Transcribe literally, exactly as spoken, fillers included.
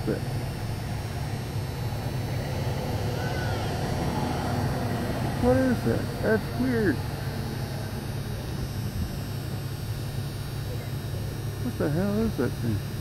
with it. What is that? That's weird. What the hell is that thing?